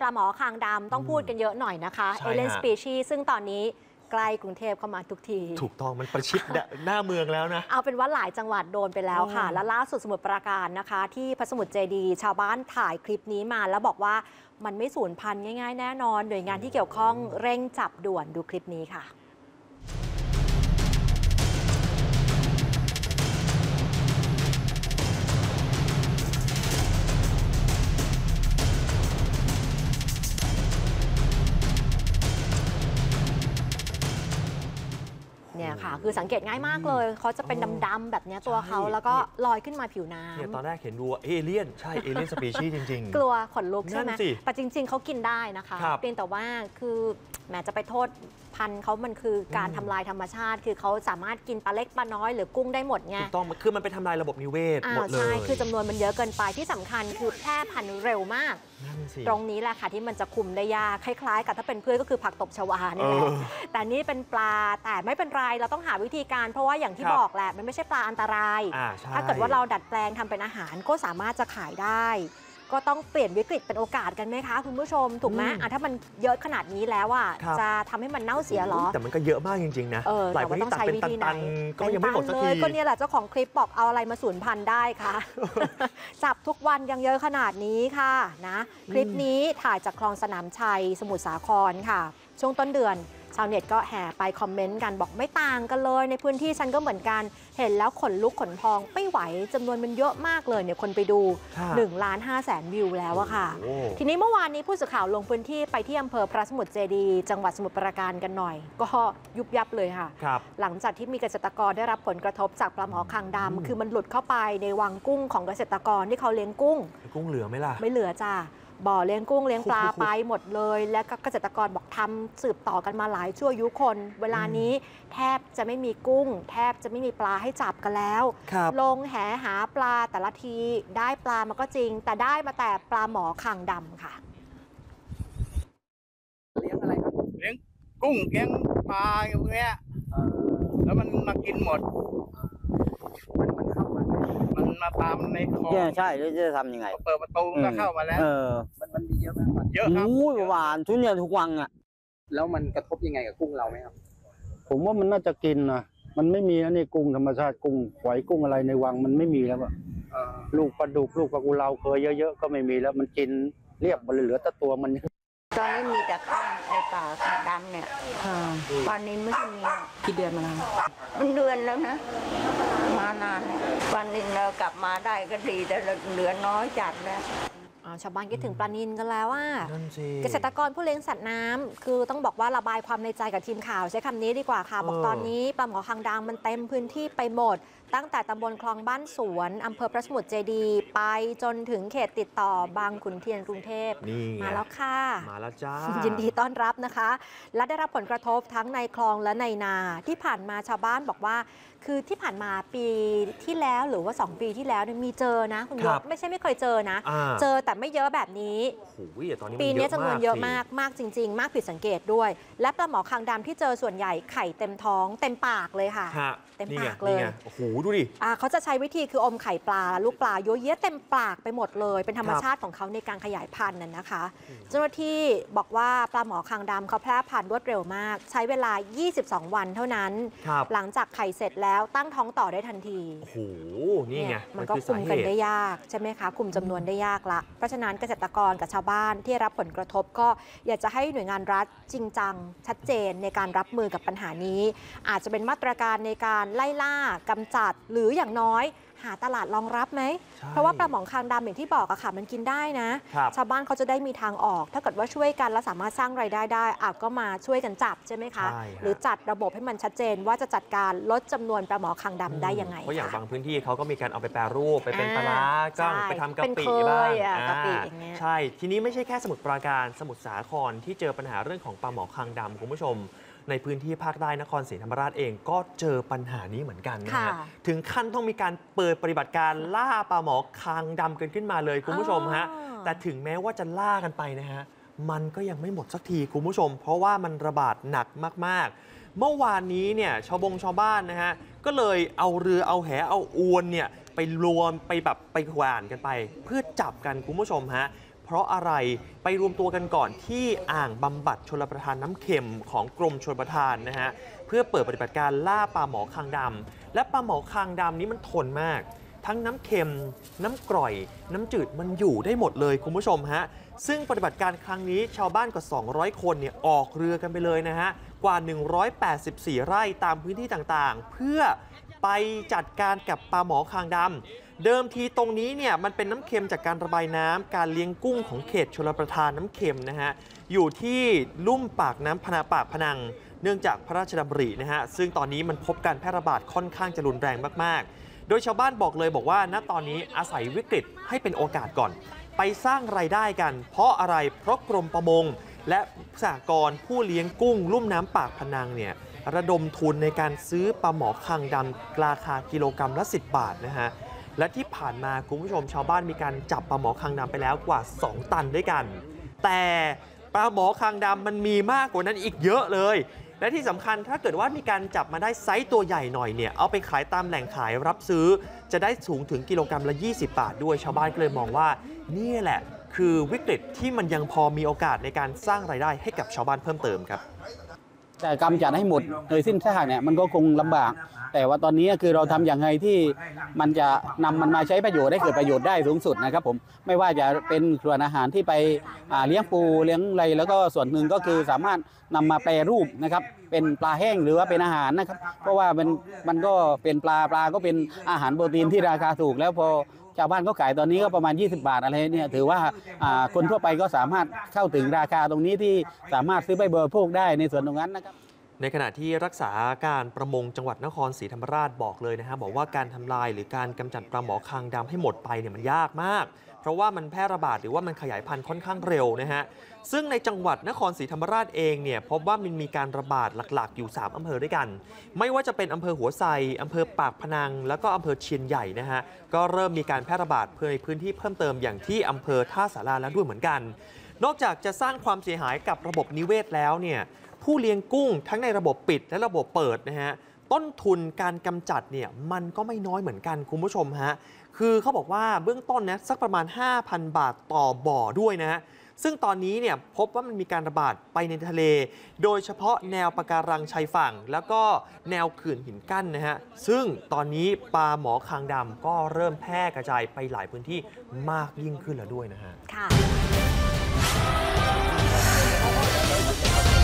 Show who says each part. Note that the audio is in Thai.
Speaker 1: ปลาหมอคางดำต้องพูดกันเยอะหน่อยนะคะเอเลนสปีชีซึ่งตอนนี้ใกล้กรุงเทพเข้ามาทุกที
Speaker 2: ถูกต้องมันประชิดหน้าเมืองแล้วนะ
Speaker 1: เอาเป็นว่าหลายจังหวัดโดนไปแล้วค่ะและล่าสุดสมุทรปราการนะคะที่พระสมุทรเจดีย์ชาวบ้านถ่ายคลิปนี้มาแล้วบอกว่ามันไม่สูญพันธุ์ง่ายๆแน่นอนหน่วยงานที่เกี่ยวข้องเร่งจับด่วนดูคลิปนี้ค่ะเนี่ยค่ะคือสังเกตง่ายมากเลยเขาจะเป็นดำๆแบบนี้ตัวเขาแล้วก็ลอยขึ้นมาผิวน้ำ
Speaker 2: เนี่ยตอนแรกเห็นดูเอเลี่ยนใช่เอเลี่ยนสปีชีส์จริงๆ
Speaker 1: กลัวขนลุกใช่ไหมแต่จริงๆเขากินได้นะคะเพียงแต่ว่าคือแหมจะไปโทษพันธุ์เขามันคือการทำลายธรรมชาติคือเขาสามารถกินปลาเล็กปลาน้อยหรือกุ้งได้หมดไง
Speaker 2: ถูกต้องคือมันไปทำลายระบบนิเวศหมดเลย
Speaker 1: ใช่คือจำนวนมันเยอะเกินไปที่สำคัญคือแพร่พันธุ์เร็วมากตรงนี้แหละค่ะที่มันจะคุมได้ยากคล้ายๆกับถ้าเป็นเพื่อนก็คือผักตบชวานี่แหละแต่นี่เป็นปลาแต่ไม่เป็นไรเราต้องหาวิธีการเพราะว่าอย่างที่บอกแหละมันไม่ใช่ปลาอันตรายถ้าเกิดว่าเราดัดแปลงทำเป็นอาหารก็สามารถจะขายได้ก็ต้องเปลี่ยนวิกฤตเป็นโอกาสกันไหมคะคุณผู้ชมถูกไหมถ้ามันเยอะขนาดนี้แล้วอ่ะจะทำให้มันเน่าเสียหรอ
Speaker 2: แต่มันก็เยอะมากจริงๆนะหลายคนต้องใช้วิธีไหนก็ยังไม่หมดสักที
Speaker 1: ก็เนี่ยแหละเจ้าของคลิปบอกเอาอะไรมาสูญพันธุ์ได้คะจับทุกวันยังเยอะขนาดนี้ค่ะนะคลิปนี้ถ่ายจากคลองสนามชัยสมุทรสาครค่ะช่วงต้นเดือนชาวเน็ตก็แห่ไปคอมเมนต์กันบอกไม่ต่างกันเลยในพื้นที่ฉันก็เหมือนกันเห็นแล้วขนลุกขนพองไม่ไหวจำนวนมันเยอะมากเลยเนี่ยคนไปดู 1,500,000 วิวแล้วอะค่ะทีนี้เมื่อวานนี้ผู้สื่อข่าวลงพื้นที่ไปที่อำเภอพระสมุทรเจดีย์จังหวัดสมุทรปราการกันหน่อยก็ยุบยับเลยค่ะหลังจากที่มีเกษตรกรได้รับผลกระทบจากปลาหมอคางดำคือมันหลุดเข้าไปในวังกุ้งของเกษตรกรที่เขาเลี้ยงกุ้ง
Speaker 2: เหลือไหมล่ะ
Speaker 1: ไม่เหลือจ้าบ่อเลี้ยงกุ้งเลี้ยงปลาไปหมดเลยและเกษตรกรบอกทำสืบต่อกันมาหลายชั่วอายุคนเวลานี้แทบจะไม่มีกุ้งแทบจะไม่มีปลาให้จับกันแล้วลงแหหาปลาแต่ละทีได้ปลามาก็จริงแต่ได้มาแต่ปลาหมอคางดำค่ะ
Speaker 3: เลี้ยงอะไรครับเลี้ยงกุ้งเลี้ยงปลาอย่างเงี้ยแล้วมันมากินหมดมันเข้ามามันมาตามในคลอง
Speaker 4: ใช่แล้วจะทำยังไง
Speaker 3: เปิดประตูก็เข้ามาแล้วมันมีเยอะมากเยอะครับ
Speaker 4: หวานทุเรียนทุกวังอ่ะ
Speaker 3: แล้วมันกระทบยังไงกับกุ้งเราไหมครับ
Speaker 5: ผมว่ามันน่าจะกินนะมันไม่มีนะนี่กุ้งธรรมชาติกุ้งหอยกุ้งอะไรในวังมันไม่มีแล้วอะลูกปลาดุกลูกปลากุเลาเคยเยอะๆก็ไม่มีแล้วมันกินเรียบเหลือแต่ตัวมัน
Speaker 6: ตอนนี้มีแต่ข้างในป่าคางดำเนี่ยตอนนี้ไม่มี
Speaker 1: กี่เดือนมาแล้ว
Speaker 6: มันเดือนแล้วนะมานานวันนี้เรากลับมาได้ก็ดีแต่เหลือน้อยจัดแล้ว
Speaker 1: ชาวบ้านคิดถึงปลานิลกันแล้วว่าเกษตรกรผู้เลี้ยงสัตว์น้ำคือต้องบอกว่าระบายความในใจกับทีมข่าวใช้คำนี้ดีกว่าค่ะบอกตอนนี้ปลาหมอคางดำมันเต็มพื้นที่ไปหมดตั้งแต่ตำบลคลองบ้านสวนอำเภอพระสมุทรเจดีย์ไปจนถึงเขตติดต่อบางขุนเทียนกรุงเทพมาแล้วค่ะ
Speaker 2: มาแล้วจ้า
Speaker 1: ยินดีต้อนรับนะคะและได้รับผลกระทบทั้งในคลองและในนาที่ผ่านมาชาวบ้านบอกว่าคือที่ผ่านมาปีที่แล้วหรือว่า2 ปีที่แล้วมีเจอนะคุณยศไม่ใช่ไม่เคยเจอนะเจอแต่ไม่เยอะแบบนี้ปีนี้จำนวนเยอะมากจริงๆมากผิดสังเกตด้วยและปลาหมอคางดำที่เจอส่วนใหญ่ไข่เต็มท้องเต็มปากเลยค่ะเต็มปากเลย
Speaker 2: โอ้โหดูดิ
Speaker 1: เขาจะใช้วิธีคืออมไข่ปลาลูกปลาเยอะแยะเต็มปากไปหมดเลยเป็นธรรมชาติของเขาในการขยายพันธุ์นั่นนะคะเจ้าหน้าที่บอกว่าปลาหมอคางดำเขาแพร่พันธุ์รวดเร็วมากใช้เวลา22 วันเท่านั้นหลังจากไข่เสร็จแล้วตั้งท้องต่อได้ทันที
Speaker 2: โอ้โหนี่ไง
Speaker 1: มันก็คุมกันได้ยากใช่ไหมคะคุมจำนวนได้ยากละเพราะฉะนั้นเกษตรกรกับชาวบ้านที่รับผลกระทบก็อยากจะให้หน่วยงานรัฐจริงจังชัดเจนในการรับมือกับปัญหานี้อาจจะเป็นมาตรการในการไล่ล่ากำจัดหรืออย่างน้อยหาตลาดรองรับไหมเพราะว่าปลาหมอคางดำอย่างที่บอกอะค่ะมันกินได้นะชาวบ้านเขาจะได้มีทางออกถ้าเกิดว่าช่วยกันและสามารถสร้างรายได้ได้ก็มาช่วยกันจับใช่ไหมคะหรือจัดระบบให้มันชัดเจนว่าจะจัดการลดจำนวนปลาหมอคางดำได้ยังไง
Speaker 2: เพราะอย่างบางพื้นที่เขาก็มีการเอาไปแปรรูปไปเป็นปลาร้าจ้างไปทำกะปิบ้างใช่ทีนี้ไม่ใช่แค่สมุทรปราการสมุทรสาครที่เจอปัญหาเรื่องของปลาหมอคางดำคุณผู้ชมในพื้นที่ภาคใต้นครศรีธรรมราชเองก็เจอปัญหานี้เหมือนกันนะฮะถึงขั้นต้องมีการเปิดปฏิบัติการล่าปลาหมอคางดำกันขึ้นมาเลยคุณผู้ชมฮะแต่ถึงแม้ว่าจะล่ากันไปนะฮะมันก็ยังไม่หมดสักทีคุณผู้ชมเพราะว่ามันระบาดหนักมากๆเมื่อวานนี้เนี่ยชาวบ้านนะฮะก็เลยเอาเรือเอาแหเอาอวนเนี่ยไปรวมไปแบบไปหว่านกันไปเพื่อจับกันคุณผู้ชมฮะเพราะอะไรไปรวมตัวกันก่อนที่อ่างบำบัดชลประทานน้ำเค็มของกรมชลประทานนะฮะเพื่อเปิดปฏิบัติการล่าปลาหมอคางดำและปลาหมอคางดำนี้มันทนมากทั้งน้ำเค็มน้ำกร่อยน้ำจืดมันอยู่ได้หมดเลยคุณผู้ชมฮะซึ่งปฏิบัติการครั้งนี้ชาวบ้านกว่า200 คนเนี่ยออกเรือกันไปเลยนะฮะกว่า184 ไร่ตามพื้นที่ต่างๆเพื่อไปจัดการกับปลาหมอคางดำเดิมทีตรงนี้เนี่ยมันเป็นน้ำเค็มจากการระบายน้ำการเลี้ยงกุ้งของเขตชลประทานน้ำเค็มนะฮะอยู่ที่ลุ่มปากน้ำปากพนังเนื่องจากพระราชดำรินะฮะซึ่งตอนนี้มันพบการแพร่ระบาดค่อนข้างจะรุนแรงมากๆโดยชาวบ้านบอกเลยบอกว่าณตอนนี้อาศัยวิกฤตให้เป็นโอกาสก่อนไปสร้างรายได้กันเพราะอะไรเพราะกรมประมงและสหกรณ์ผู้เลี้ยงกุ้งลุ่มน้ำปากพนังเนี่ยระดมทุนในการซื้อปลาหมอคางดำราคากิโลกรัมละ10 บาทนะฮะและที่ผ่านมาคุณผู้ชมชาวบ้านมีการจับปลาหมอคางดำไปแล้วกว่า2 ตันด้วยกันแต่ปลาหมอคางดำมันมีมากกว่านั้นอีกเยอะเลยและที่สำคัญถ้าเกิดว่ามีการจับมาได้ไซส์ตัวใหญ่หน่อยเนี่ยเอาไปขายตามแหล่งขายรับซื้อจะได้สูงถึงกิโลกรัมละ20 บาทด้วยชาวบ้านก็เลยมองว่านี่แหละคือวิกฤตที่มันยังพอมีโอกาสในการสร้างรายได้ให้กับชาวบ้านเพิ่มเติมครับ
Speaker 7: แต่กำจัดให้หมดโดยสิ้นซากเนี่ยมันก็คงลำบากแต่ว่าตอนนี้คือเราทำอย่างไรที่มันจะนำมันมาใช้ประโยชน์ได้เกิดประโยชน์ได้สูงสุดนะครับผมไม่ว่าจะเป็นส่วนอาหารที่ไปเลี้ยงปูเลี้ยงอะไรแล้วก็ส่วนหนึ่งก็คือสามารถนำมาแปรรูปนะครับเป็นปลาแห้งหรือว่าเป็นอาหารนะครับเพราะว่ามันก็เป็นปลาก็เป็นอาหารโปรตีนที่ราคาถูกแล้วพอชาวบ้านก็ขายตอนนี้ก็ประมาณ20 บาทอะไรเนี่ยถือว่าคนทั่วไปก็สามารถเข้าถึงราคาตรงนี้ที่สามารถซื้อไปบริโภคได้ในส่วนตรงนั้นนะครับ
Speaker 2: ในขณะที่รักษาการประมงจังหวัดนครศรีธรรมราชบอกเลยนะฮะบอกว่าการทำลายหรือการกำจัดปลาหมอคางดำให้หมดไปเนี่ยมันยากมากเพราะว่ามันแพร่ระบาดหรือว่ามันขยายพันธุ์ค่อนข้างเร็วนะฮะซึ่งในจังหวัดนครศรีธรรมราชเองเนี่ยพบว่ามันมีการระบาดหลักๆอยู่3 อำเภอด้วยกันไม่ว่าจะเป็นอำเภอหัวไซอำเภอปากพนังแล้วก็อำเภอเชียนใหญ่นะฮะก็เริ่มมีการแพร่ระบาดในพื้นที่เพิ่มเติมอย่างที่อำเภอท่าสาราแล้วด้วยเหมือนกันนอกจากจะสร้างความเสียหายกับระบบนิเวศแล้วเนี่ยผู้เลี้ยงกุ้งทั้งในระบบปิดและระบบเปิดนะฮะต้นทุนการกำจัดเนี่ยมันก็ไม่น้อยเหมือนกันคุณผู้ชมฮะคือเขาบอกว่าเบื้องต้นนะสักประมาณ 5,000 บาทต่อบ่อด้วยนะฮะซึ่งตอนนี้เนี่ยพบว่ามันมีการระบาดไปในทะเลโดยเฉพาะแนวปะการังชายฝั่งแล้วก็แนวเขื่อนหินกั้นนะฮะซึ่งตอนนี้ปลาหมอคางดำก็เริ่มแพร่กระจายไปหลายพื้นที่มากยิ่งขึ้นแล้วด้วยนะฮะค่ะ